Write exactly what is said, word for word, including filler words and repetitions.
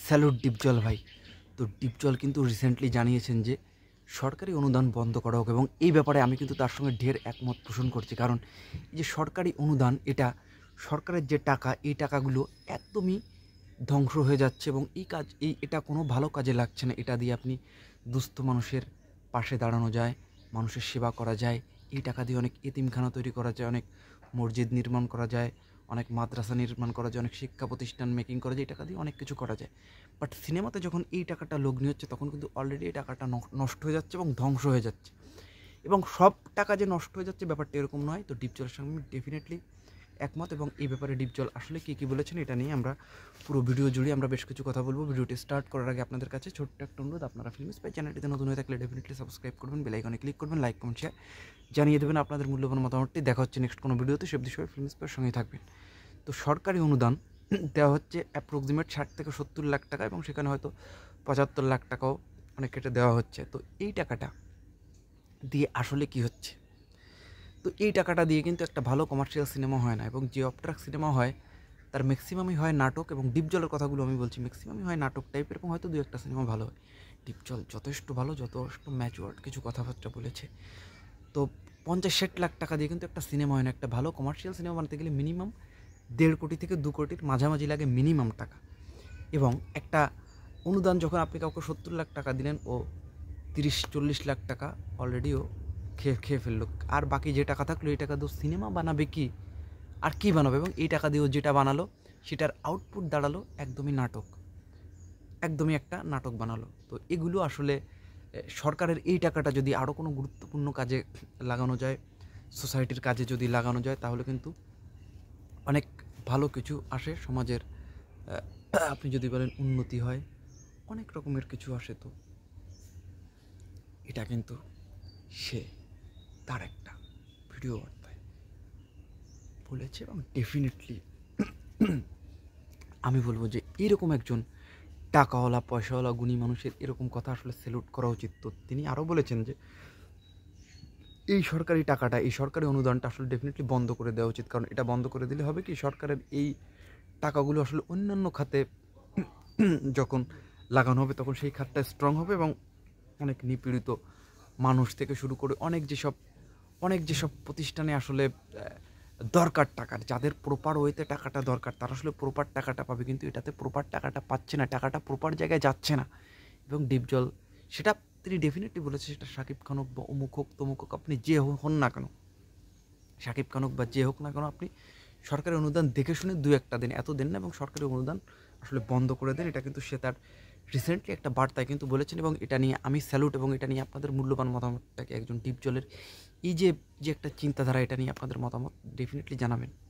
Salute Dipjol ভাই। তো ডিপজল কিন্তু রিসেন্টলি জানিয়েছেন যে সরকারি অনুদান বন্ধ করা হোক, এবং এই ব্যাপারে আমি কিন্তু তার সঙ্গে ঢের একমত পোষণ করছি। কারণ এই যে সরকারি অনুদান, এটা সরকারের যে টাকা, এই টাকাগুলো একদমই ধ্বংস হয়ে যাচ্ছে এবং এই কাজ এই এটা কোনো ভালো কাজে লাগছে না। এটা দিয়ে আপনি দুস্থ মানুষের পাশে দাঁড়ানো যায়, মানুষের সেবা করা যায়। এই টাকা দিয়ে অনেক এতিমখানা তৈরি করা যায়, অনেক মসজিদ নির্মাণ করা যায়, অনেক মাদ্রাসা নির্মাণ করা যায়, অনেক শিক্ষা প্রতিষ্ঠান মেকিং করা যায়। এই টাকা দিয়ে অনেক কিছু করা যায়। বাট সিনেমাতে যখন এই টাকাটা লগ্নি হচ্ছে, তখন কিন্তু অলরেডি এই টাকাটা নষ্ট হয়ে যাচ্ছে এবং ধ্বংস হয়ে যাচ্ছে। এবং সব টাকা যে নষ্ট হয়ে যাচ্ছে ব্যাপারটা এরকম নয়। তো ডিপজলের সঙ্গে আমি ডেফিনেটলি একমত, এবং এই ব্যাপারে ডিপজল আসলে কী কী বলেছেন এটা নিয়ে আমরা পুরো ভিডিও জুড়ে আমরা বেশ কিছু কথা বলবো। ভিডিওটি স্টার্ট করার আগে আপনাদের কাছে ছোট্ট একটা অনুরোধ, আপনারা ফিল্ম স্পাই চ্যানেলটিতে নতুন হয়ে থাকলে ডেফিনেটলি সাবস্ক্রাইব করবেন, বেল আইকনে ক্লিক করবেন, লাইক কমেন্ট শেয়ার জানিয়ে দেবেন আপনাদের মূল্যবান মতামতটি। দেখা হচ্ছে নেক্সট কোনো ভিডিওতে, সব বিষয়ে ফিল্ম স্পাইয়ের সঙ্গেই থাকবেন। তো সরকারি অনুদান দেওয়া হচ্ছে অ্যাপ্রক্সিমেট ষাট থেকে সত্তর লাখ টাকা, এবং সেখানে হয়তো পঁচাত্তর লাখ টাকাও অনেক কেটে দেওয়া হচ্ছে। তো এই টাকাটা দিয়ে আসলে কি হচ্ছে? তো এই টাকাটা দিয়ে কিন্তু একটা ভালো কমার্শিয়াল সিনেমা হয় না, এবং যে অফট্রাক সিনেমা হয় তার ম্যাক্সিমামই হয় নাটক। এবং ডিপজলের কথাগুলো আমি বলছি, ম্যাক্সিমামই হয় নাটক টাইপের, এবং হয়তো দু একটা সিনেমা ভালো হয়। ডিপজল যথেষ্ট ভালো, যথেষ্ট ম্যাচুয়ার্ড কিছু কথাবার্তা বলেছে। তো পঞ্চাশ ষাট লাখ টাকা দিয়ে কিন্তু একটা সিনেমা হয় না। একটা ভালো কমার্শিয়াল সিনেমা বানাতে গেলে মিনিমাম দেড় কোটি থেকে দু কোটির মাঝামাঝি লাগে মিনিমাম টাকা। এবং একটা অনুদান যখন আপনি কাউকে সত্তর লাখ টাকা দিলেন, ও তিরিশ চল্লিশ লাখ টাকা অলরেডিও খেয়ে খেয়ে ফেললো। আর বাকি যে টাকা থাকলো, এই টাকা দিয়ে সিনেমা বানাবে কি, আর কি বানাবে? এবং এই টাকা দিয়েও যেটা বানালো সেটার আউটপুট দাঁড়ালো একদমই নাটক, একদমই একটা নাটক বানালো। তো এগুলো আসলে সরকারের এই টাকাটা যদি আরও কোনো গুরুত্বপূর্ণ কাজে লাগানো যায়, সোসাইটির কাজে যদি লাগানো যায়, তাহলে কিন্তু অনেক ভালো কিছু আসে সমাজের। আপনি যদি বলেন উন্নতি হয়, অনেক রকমের কিছু আসে। তো এটা কিন্তু সে তার একটা ভিডিও বার্তায় বলেছে, এবং ডেফিনেটলি আমি বলবো যে এরকম একজন টাকাওয়ালা পয়সাওয়ালা গুণী মানুষের এরকম কথা আসলে স্যালুট করা উচিত। তো তিনি আরও বলেছেন যে এই সরকারি টাকাটা, এই সরকারি অনুদানটা আসলে ডেফিনেটলি বন্ধ করে দেওয়া উচিত। কারণ এটা বন্ধ করে দিলে হবে কি, সরকারের এই টাকাগুলো আসলে অন্যান্য খাতে যখন লাগানো হবে, তখন সেই খাতটা স্ট্রং হবে, এবং অনেক নিপীড়িত মানুষ থেকে শুরু করে অনেক যেসব অনেক যেসব প্রতিষ্ঠানে আসলে দরকার টাকার, যাদের প্রপার ওয়েতে টাকাটা দরকার, তারা আসলে প্রপার টাকাটা পাবে। কিন্তু এটাতে প্রপার টাকাটা পাচ্ছে না, টাকাটা প্রপার জায়গায় যাচ্ছে না। এবং ডিপজল সেটা তিনি ডেফিনেটলি বলেছে, সেটা শাকিব খান হোক বা অমুক হোক তমুক হোক, আপনি যে হন না কেন, শাকিব খান হোক বা যে হোক না কেন, আপনি সরকারি অনুদান দেখে শুনে দু একটা দিন, এত দেন না, এবং সরকারি অনুদান আসলে বন্ধ করে দেন। এটা কিন্তু সে তার রিসেন্টলি একটা বার্তায় কিন্তু বলেছেন, এবং এটা নিয়ে আমি স্যালুট। এবং এটা নিয়ে আপনাদের মূল্যবান মতামতটাকে, একজন ডিপজলের এই যে যে একটা চিন্তাধারা, এটা নিয়ে আপনাদের মতামত ডেফিনেটলি জানাবেন।